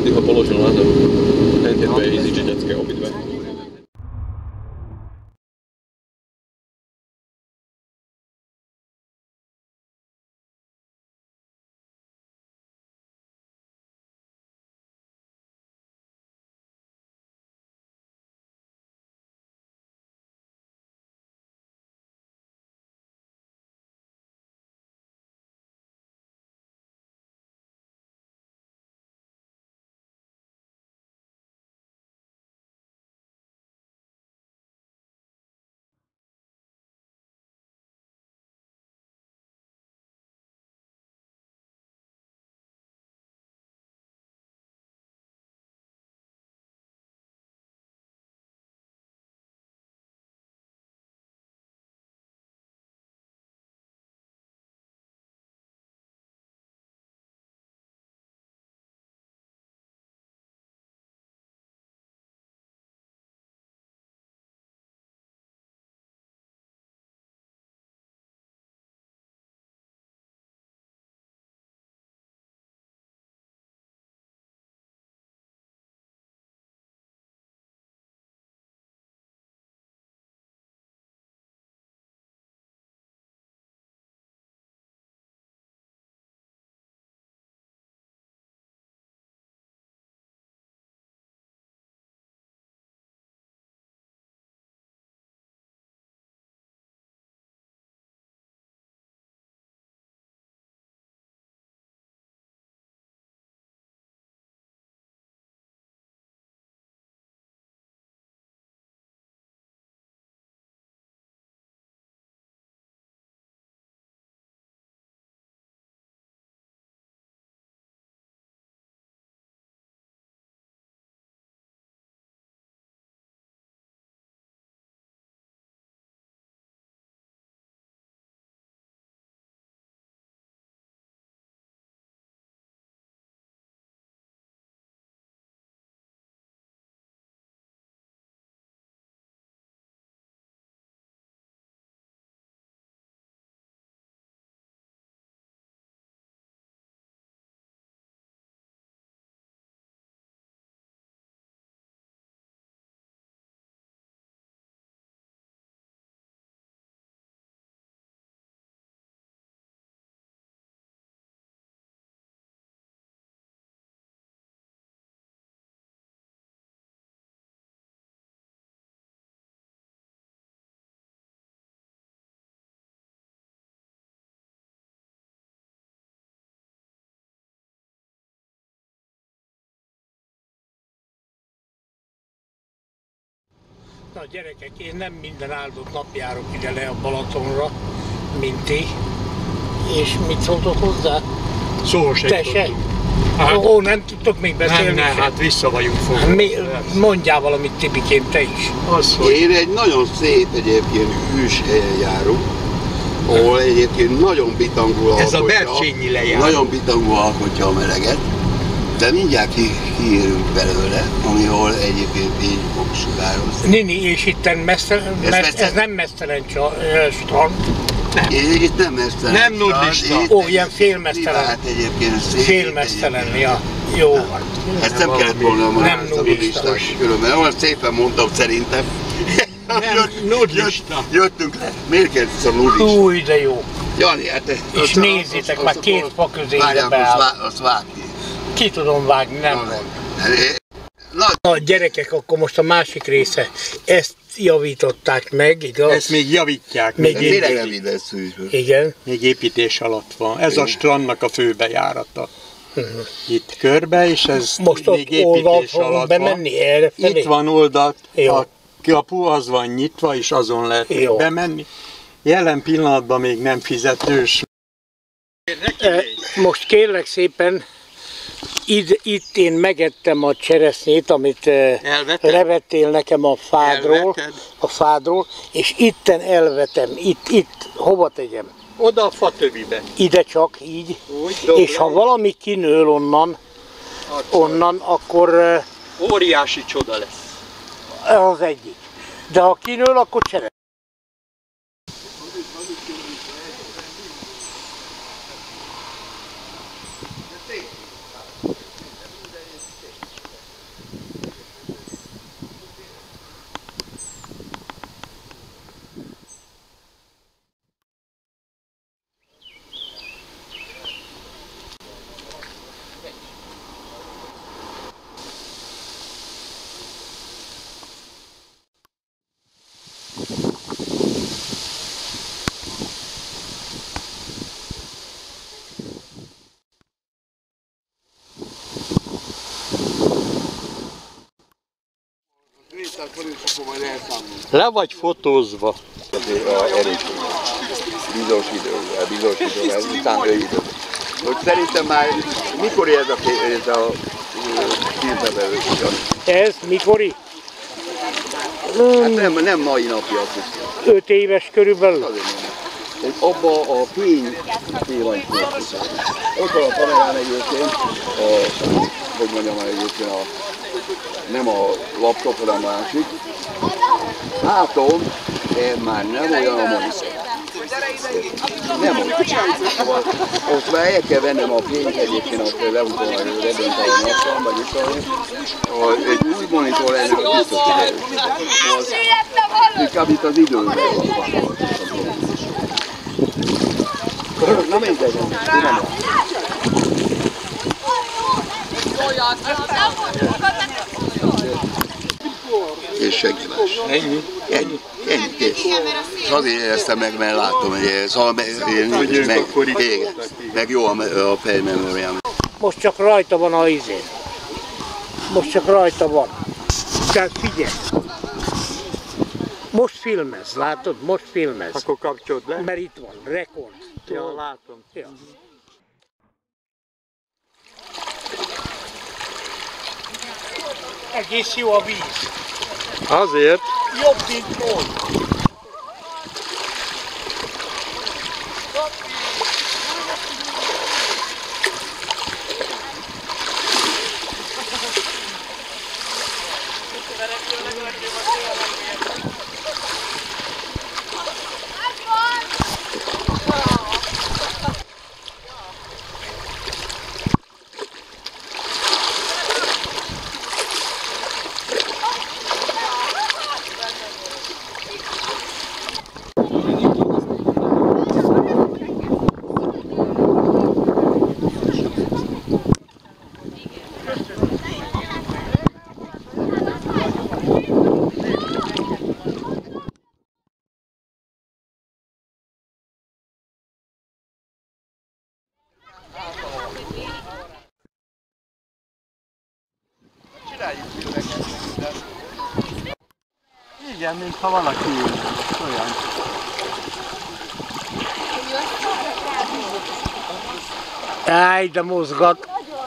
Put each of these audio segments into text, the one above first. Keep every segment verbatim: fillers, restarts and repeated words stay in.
by ty ho položil na zem. Ten tie dve EasyJet-ské obidve. Na gyerekek, én nem minden áldott nap járok ide le a Balatonra, mint ti. És mit szóltok hozzá? Szó se Te se? Hát, ó, nem tudtok még beszélni? Nem, nem, hát vissza vagyunk fogva. Mi, mondjál valamit, Tibikém, te is. Az, hogy... Én egy nagyon szép egyébként hűs helyen járunk, ahol egyébként nagyon bitangul alkotja. Ez a Bercsényi lejár. Nagyon bitangul alkotja a meleget, de mindjárt ki, kiérünk belőle, amihol egyébként így fog sugározni. Nini, és itten mesztelen, ez, mesz, ez nem mesztelen strand. Nem. Itt nem mesztelen. Nem nudista. Ó, ilyen félmesztelen. Hát egyébként szép. Félmesztelen, ja. Jó. Ezt nem kellett volna nem nudista. Különben olyan szépen mondtam szerintem. Nem, nudista. Jöttünk le. Miért kérdez a nudista? Új, de jó. Jani, hát... És nézzétek, már két fa közébe beáll. Azt vág ki. Ki tudom vágni, nem van. Na gyerekek, akkor most a másik része. Ezt javították meg, igaz? Ezt még javítják. Még még tényleg nem ide Igen. Még építés alatt van. Ez a strandnak a főbejárata. Uh-huh. Itt körbe, és ez most még építés alatt bemenni van. Erre felé? Itt van oldalt, Jó. a kapu az van nyitva, és azon lehet Jó. bemenni. Jelen pillanatban még nem fizetős. Most kérlek szépen, Itt, itt én megettem a cseresznyét, amit Elveted? levettél nekem a fádról, Elveted? a fádról, és itten elvetem, itt, itt, hova tegyem? Oda a fatövibe. Ide csak, így, Úgy, és ha valami kinől onnan, onnan, akkor óriási csoda lesz. az egyik. De ha kinől, akkor cseresz. kétszáz forint, akkor majd elszámolunk. Le vagy fotózva. Azért a erőség. Bizonyos idővel, bizonyos idővel, utána ő idő. Hogy szerintem már mikor ez a, ez a filmbevelő? Ez mikori? Hát nem, nem mai napja, azt hiszem. Öt éves körülbelül. Hogy abba a fény pillanatban. Ott van a kamerán egyébként, a, hogy mondjam már egyébként, a, nem a laptop, hanem a másik. Hátom, de már nem olyan a monitor. Nem olyan. Szóval ott már el kell vennem a fényt egyébként, azt leutolom, hogy redőnt a napban, vagy itt ahol. Egy új monitor lenne, az biztos kiderül. Inkább itt az időről van. Na mindegy, nem. És senki más. Ennyi? Ennyi, ennyi, kész. És azért éreztem meg, mert láttam, hogy szóval én Hogy meg, akkor itt igen, meg jó a, a fejmemóriám. Most csak rajta van a izé. Most csak rajta van. Tehát figyelj. Most filmez, látod? Most filmez. Akkor kapcsolod le. Mert itt van, rekord. Ja, látom. Ja. Egész jó a víz. Azért. Jobb, mint volt. Igen, mintha valaki ülne, olyan. Áj, de mozgat.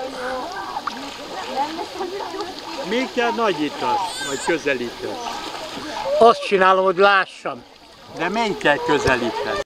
Még kell nagyítasz, vagy közelítesz? Azt csinálom, hogy lássam. De menj kell közelítesz.